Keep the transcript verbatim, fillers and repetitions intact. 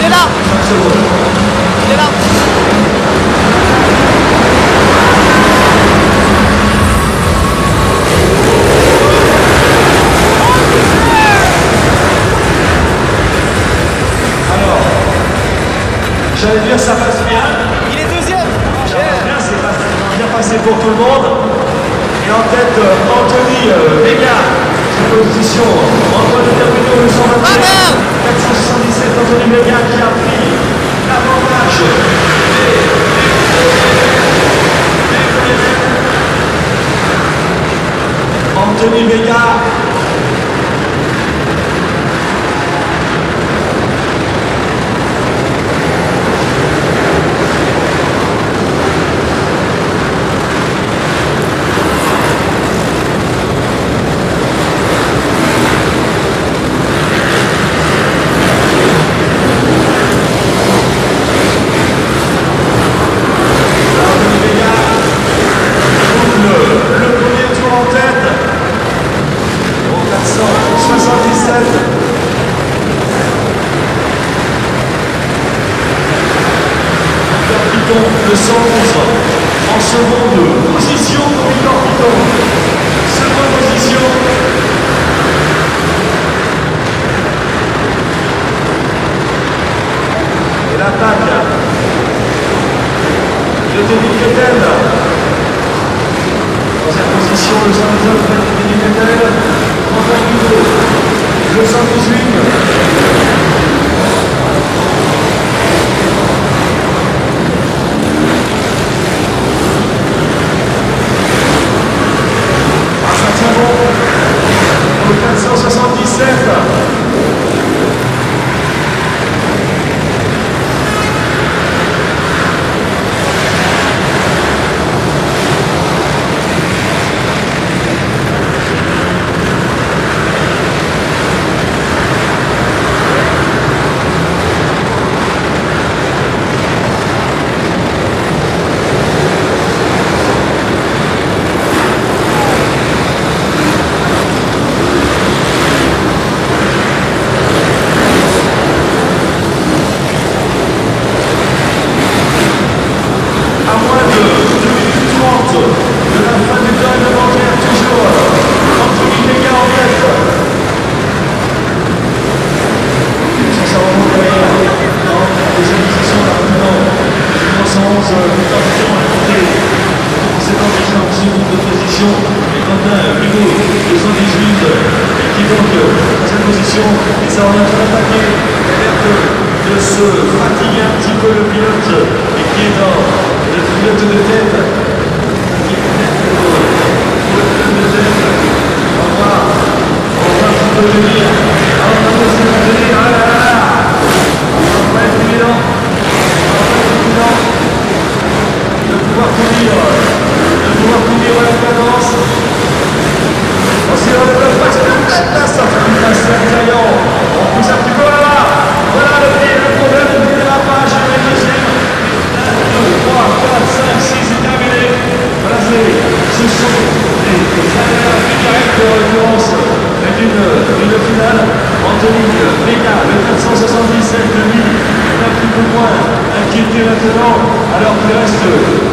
est là. Il est là. Alors, j'allais dire ça passe bien. Il est deuxième. Ça passe bien, c'est pas bien passé pour tout le monde. Et en tête, euh, Anthony euh, Vega, sa position entre le terminaux et le cent vingt et un, quatre cent soixante-dix-sept, Anthony Vega qui a pris l'avantage. Anthony Vega. Le cent onze en seconde position pour Victor Piton. Seconde position. Et l'attaque de Denis Kettel. Troisième position, le cent dix-neuf, Denis Kettel. Antoine Hugo, le cent dix-huit. quatre cent soixante-dix-sept. Et ça revient très attaqué. Il a l'air de, de se fatiguer un petit peu le pilote et qui est dans le pilote de tête. Qui est peut-être le pilote de tête. On va voir. On va un petit peu venir. On va passer à venir. Ah là là là. On va être évident. On va être évident. De pouvoir conduire. De pouvoir conduire la cadence. On s'y va de la place. Ça fait une place intérieure. On pousse un petit peu là. Voilà le, le problème de dérapage. Le deuxième. deux, trois, quatre, cinq, six, c'est terminé. Voilà, ce sont les, les arrières directes de référence d'une finale. Anthony Vega, le quatre cent soixante-dix-sept, lui, est un petit peu moins inquiété maintenant, alors qu'il reste